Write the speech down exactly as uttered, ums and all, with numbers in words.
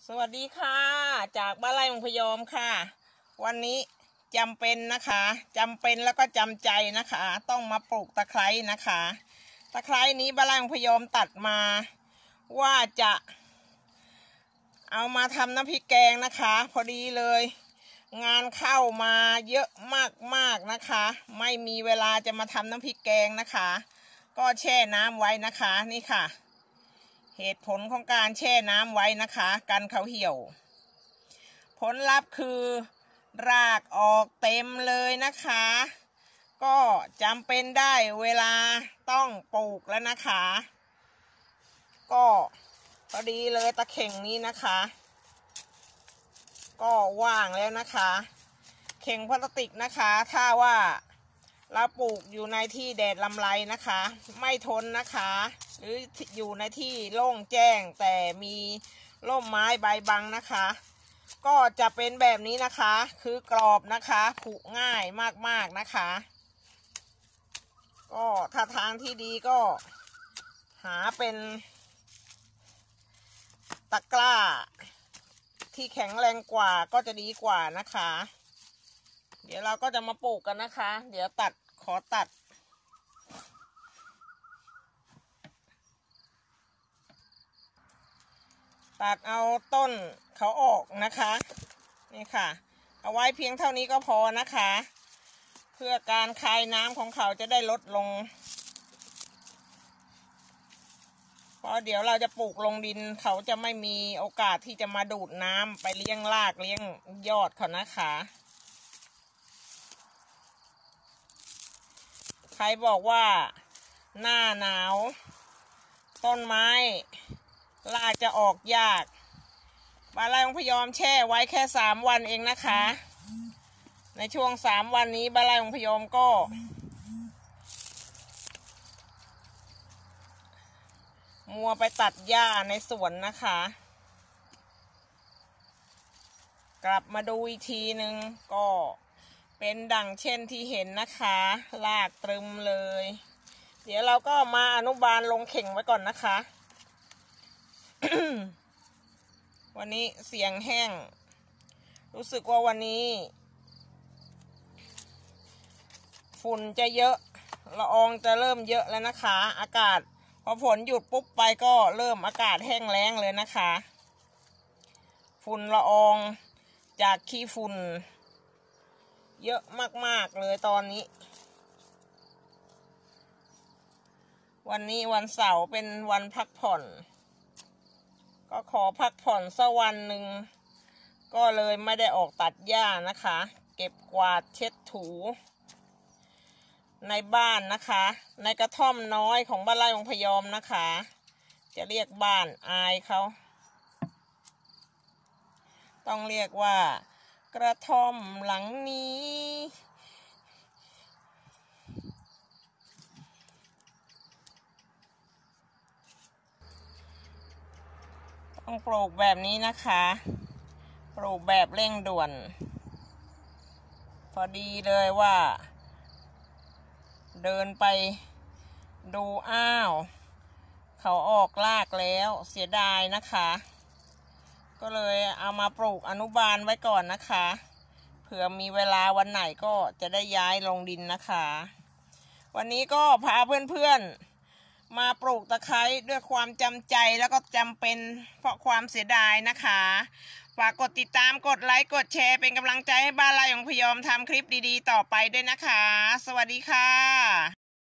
สวัสดีค่ะจากบ้านไร่มังพยอมค่ะวันนี้จำเป็นนะคะจำเป็นแล้วก็จำใจนะคะต้องมาปลูกตะไคร้นะคะตะไคร้นี้บ้านไร่มังพยอมตัดมาว่าจะเอามาทำน้ำพริกแกงนะคะพอดีเลยงานเข้ามาเยอะมากๆนะคะไม่มีเวลาจะมาทำน้ำพริกแกงนะคะก็แช่น้ำไว้นะคะนี่ค่ะเหตุผลของการแช่น้ำไว้นะคะกันเขาเหี่ยวผลลัพธ์คือรากออกเต็มเลยนะคะก็จำเป็นได้เวลาต้องปลูกแล้วนะคะก็พอดีเลยตะเข่งนี้นะคะก็ว่างแล้วนะคะเข่งพลาสติกนะคะถ้าว่าเราปลูกอยู่ในที่แดดลำไรนะคะไม่ทนนะคะหรืออยู่ในที่โล่งแจ้งแต่มีร่มไม้ใบบังนะคะก็จะเป็นแบบนี้นะคะคือกรอบนะคะผุง่ายมากๆนะคะก็ถ้าทางที่ดีก็หาเป็นตะกร้าที่แข็งแรงกว่าก็จะดีกว่านะคะเดี๋ยวเราก็จะมาปลูกกันนะคะเดี๋ยวตัดขอตัดตัดเอาต้นเขาออกนะคะนี่ค่ะเอาไว้เพียงเท่านี้ก็พอนะคะเพื่อการคายน้ำของเขาจะได้ลดลงเพราะเดี๋ยวเราจะปลูกลงดินเขาจะไม่มีโอกาสที่จะมาดูดน้ำไปเลี้ยงรากเลี้ยงยอดเขานะคะใครบอกว่าหน้าหนาวต้นไม้รากจะออกยากบ้านไร่มังพยอมแช่ไว้แค่สามวันเองนะคะในช่วงสามวันนี้บ้านไร่มังพยอมก็มัวไปตัดหญ้าในสวนนะคะกลับมาดูอีกทีหนึ่งก็เป็นดังเช่นที่เห็นนะคะรากตรึมเลยเดี๋ยวเราก็มาอนุบาลลงเข่งไว้ก่อนนะคะ วันนี้เสียงแห้งรู้สึกว่าวันนี้ฝุ่นจะเยอะละอองจะเริ่มเยอะแล้วนะคะอากาศพอฝนหยุดปุ๊บไปก็เริ่มอากาศแห้งแล้งเลยนะคะฝุ่นละอองจากขี้ฝุ่นเยอะมากๆเลยตอนนี้วันนี้วันเสาร์เป็นวันพักผ่อนก็ขอพักผ่อนสักวันหนึ่งก็เลยไม่ได้ออกตัดหญ้านะคะเก็บกวาดเช็ดถูในบ้านนะคะในกระท่อมน้อยของบ้านไร่มังพยอมนะคะจะเรียกบ้านอายเขาต้องเรียกว่ากระท่อมหลังนี้ต้องปลูกแบบนี้นะคะปลูกแบบเร่งด่วนพอดีเลยว่าเดินไปดูอ้าวเขาออกรากแล้วเสียดายนะคะก็เลยเอามาปลูกอนุบาลไว้ก่อนนะคะเผื่อมีเวลาวันไหนก็จะได้ย้ายลงดินนะคะวันนี้ก็พาเพื่อนๆมาปลูกตะไคร้ด้วยความจำใจแล้วก็จำเป็นเพราะความเสียดายนะคะฝากกดติดตามกดไลค์กดแชร์เป็นกำลังใจให้บ้านไร่มังพยอมทำคลิปดีๆต่อไปด้วยนะคะสวัสดีค่ะ